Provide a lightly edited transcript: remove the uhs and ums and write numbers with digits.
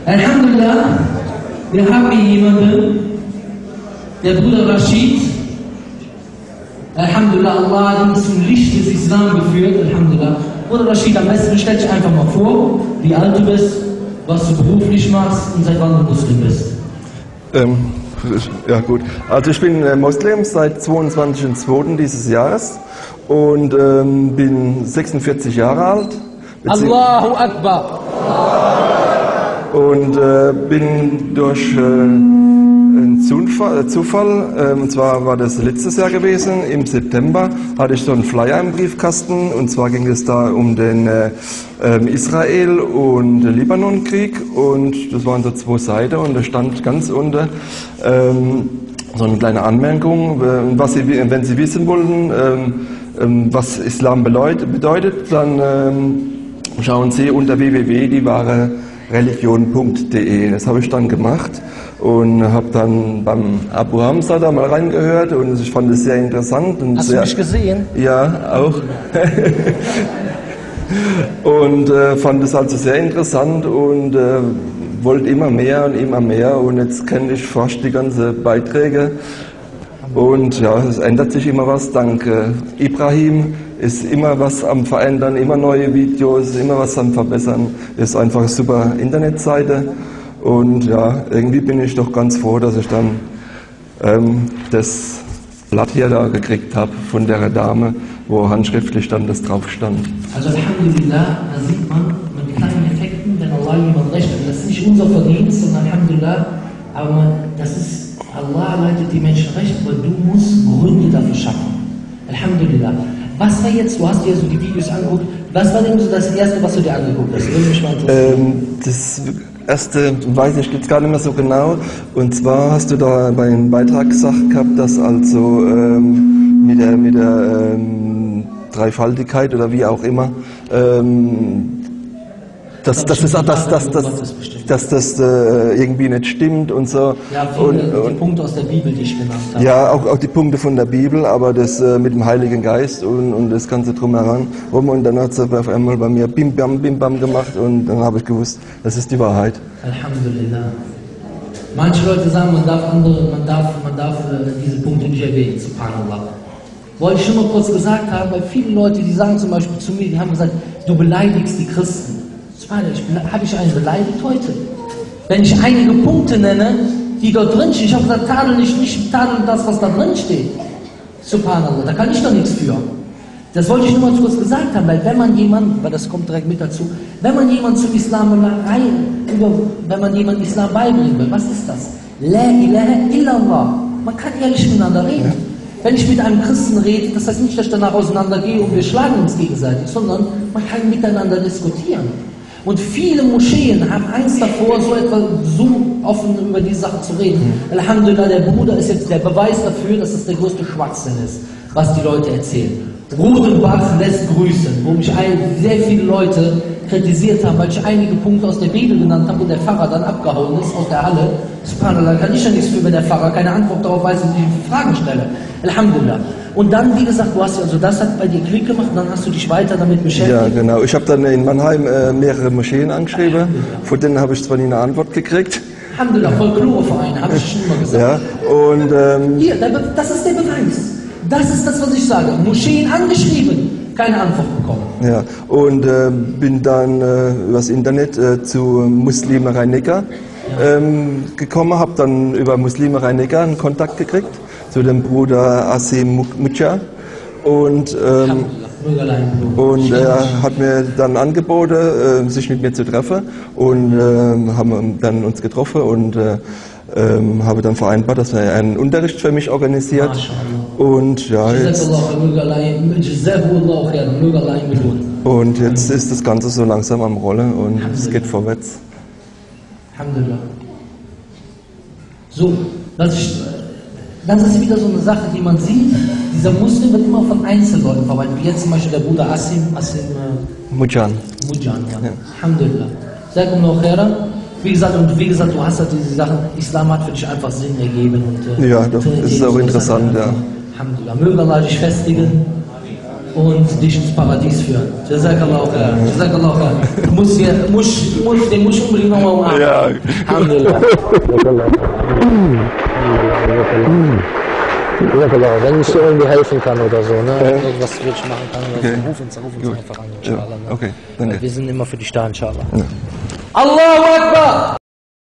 Alhamdulillah, wir haben hier jemanden, der Bruder Rashid. Alhamdulillah, Allah hat uns zum Licht des Islam geführt. Alhamdulillah. Bruder Rashid, am besten stell dich einfach mal vor, wie alt du bist, was du beruflich machst und seit wann du Muslim bist. Ja gut, also ich bin Moslem seit 22.02. dieses Jahres und bin 46 Jahre alt. Allahu Akbar! Und bin durch einen Zufall, und zwar war das letztes Jahr gewesen, im September hatte ich so einen Flyer im Briefkasten, und zwar ging es da um den Israel- und Libanon-Krieg, und das waren so 2 Seiten, und da stand ganz unten so eine kleine Anmerkung, wenn Sie wissen wollen, was Islam bedeutet, dann schauen Sie unter www.diewahrereligion.de. Das habe ich dann gemacht und habe dann beim Abu Hamza da mal reingehört, und ich fand es sehr interessant. Und Hast du mich gesehen? Ja, auch. Und fand es also sehr interessant und wollte immer mehr, und jetzt kenne ich fast die ganzen Beiträge. Und ja, es ändert sich immer was. Dank Ibrahim ist immer was am Verändern, immer neue Videos, immer was am Verbessern. Ist einfach eine super Internetseite. Und ja, irgendwie bin ich doch ganz froh, dass ich dann das Blatt hier da gekriegt habe von der Dame, wo handschriftlich dann das drauf stand. Also Alhamdulillah, da sieht man mit kleinen Effekten, wenn Allah jemand recht hat. Das ist nicht unser Verdienst, sondern Alhamdulillah, aber das ist, Allah leitet die Menschen recht, aber du musst Gründe dafür schaffen. Alhamdulillah. Was war jetzt, du hast dir so die Videos angeguckt, was war denn so das Erste, was du dir angeguckt hast? Würde mich mal interessieren. Das Erste, weiß ich jetzt gar nicht mehr so genau, und zwar hast du da bei einem Beitrag gesagt gehabt, dass also mit der Dreifaltigkeit oder wie auch immer, dass das irgendwie nicht stimmt und so. Ja, die Punkte aus der Bibel, die ich genannt habe. Ja, auch die Punkte von der Bibel, aber das mit dem Heiligen Geist und das Ganze drumherum. Und dann hat es auf einmal bei mir bim bam gemacht, und dann habe ich gewusst, das ist die Wahrheit. Alhamdulillah. Manche Leute sagen, man darf diese Punkte nicht erwähnen, subhanallah. Wollte ich schon mal kurz gesagt haben, weil viele Leute, die sagen zum Beispiel zu mir, die haben gesagt, du beleidigst die Christen. Habe ich einen beleidigt heute? Wenn ich einige Punkte nenne, die dort drin stehen, ich habe gesagt, tadel das, was da drin steht. Subhanallah, da kann ich doch nichts für. Das wollte ich nur mal kurz gesagt haben, weil wenn man jemanden, weil das kommt direkt mit dazu, wenn man jemanden zum Islam Islam beibringen will, was ist das? La ilaha illallah. Man kann ehrlich miteinander reden. Ja. Wenn ich mit einem Christen rede, das heißt nicht, dass ich danach auseinandergehe und wir schlagen uns gegenseitig, sondern man kann miteinander diskutieren. Und viele Moscheen haben Angst davor, so offen über diese Sachen zu reden. Alhamdulillah, der Bruder ist jetzt der Beweis dafür, dass es der größte Schwachsinn ist, was die Leute erzählen. Rudenbach lässt grüßen, wo mich sehr viele Leute kritisiert haben, weil ich einige Punkte aus der Bibel genannt habe und der Pfarrer dann abgehauen ist aus der Halle. Subhanallah, kann ich ja nichts für, wenn der Pfarrer keine Antwort darauf weiß und ich Fragen stelle. Alhamdulillah. Und dann, wie gesagt, das hat bei dir Klick gemacht und dann hast du dich weiter damit beschäftigt. Ja, genau. Ich habe dann in Mannheim mehrere Moscheen angeschrieben, von denen habe ich zwar nie eine Antwort gekriegt. Alhamdulillah, Folklorevereine, habe ich schon immer gesagt. Ja, und hier, das ist der Beweis. Das ist das, was ich sage. Moscheen angeschrieben, keine Antwort bekommen. Ja, und bin dann übers Internet zu Muslime Rhein-Neckar gekommen, habe dann über Muslime Rhein-Neckar einen Kontakt gekriegt zu dem Bruder Asim Mucha, und er hat mir dann angeboten, sich mit mir zu treffen, und haben dann uns getroffen und habe dann vereinbart, dass er einen Unterricht für mich organisiert. Und ja, jetzt ist das Ganze so langsam am Rollen und es geht vorwärts. Alhamdulillah. So, das ist wieder so eine Sache, die man sieht. Dieser Muslim wird immer von Einzelleuten verwaltet, wie jetzt zum Beispiel der Bruder Asim Mujan. Ja. Alhamdulillah. Jazakumullahu khairan. Wie gesagt, du hast halt diese Sachen, Islam hat für dich einfach Sinn ergeben. Und, ja, das ist auch interessant, ja. Alhamdulillah. Möge Allah dich festigen. und dich ins Paradies führen. Jazakallah khair. Jazakallah khair. Den muss ich unbedingt nochmal umarmen. Ja. Alhamdulillah. Wenn ich dir irgendwie helfen kann oder so, ne? Irgendwas für dich machen kann oder so, ruf uns einfach an, inshallah. Okay, danke. Wir sind immer für dich da, inshallah. Allahu Akbar!